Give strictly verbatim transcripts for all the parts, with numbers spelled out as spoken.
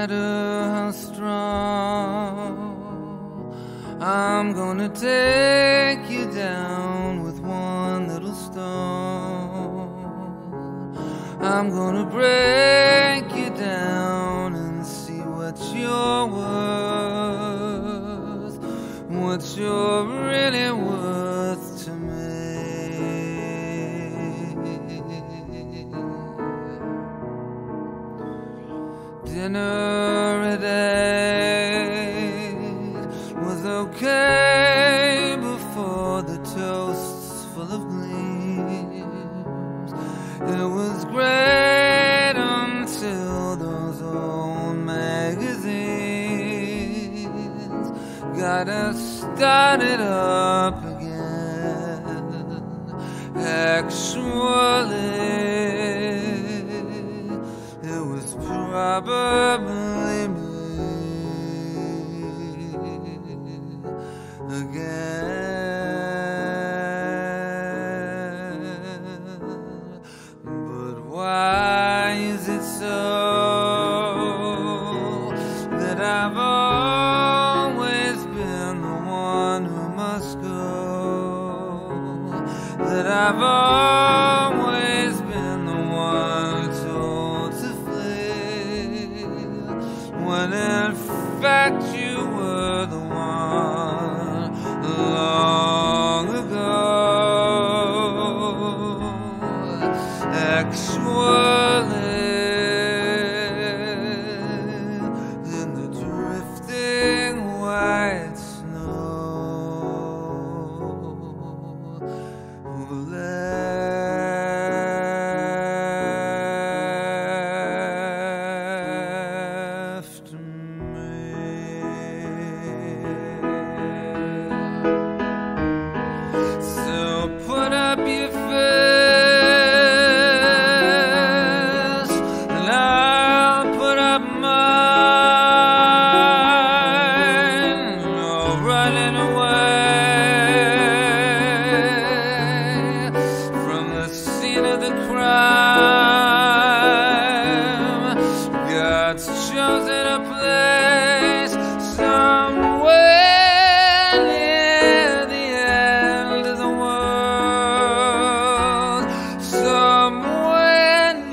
matter how strong, I'm gonna take you down with one little stone. I'm gonna break you down and see what you're worth, what you're really worth to me. Dinner at eight was okay before the toasts full of gleams. It was great until those old magazines got us started up again. Actually, it was probably me again. But why is it so that I've always been the one who must go? That I've always been the one told to flee, when in fact you were the one long ago. Actually, in the drifting white snow left me. So put up your fist, and I'll put up mine. No running away from the scene of the crime. God's chosen a place somewhere near the end of the world, somewhere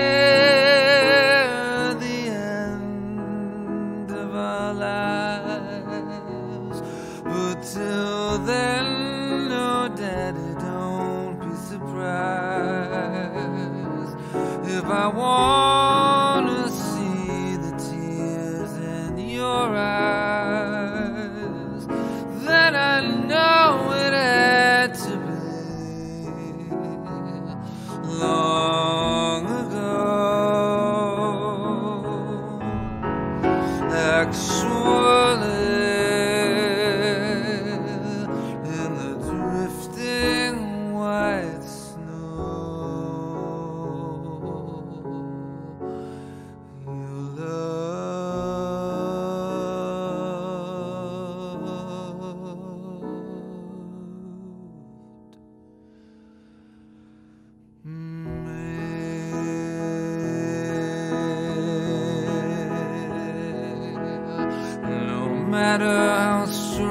near the end of our lives. But till then, no, Daddy, don't be surprised if I wanna see the tears in your eyes. Then I know it had to be long ago. Actually, in the drifting white snow, you loved me. No matter how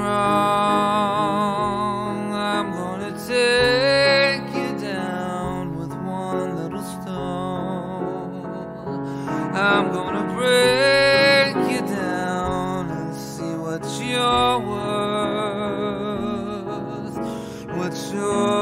strong, I'm gonna take you down with one little stone. I'm gonna break you down and see what you're worth, what you're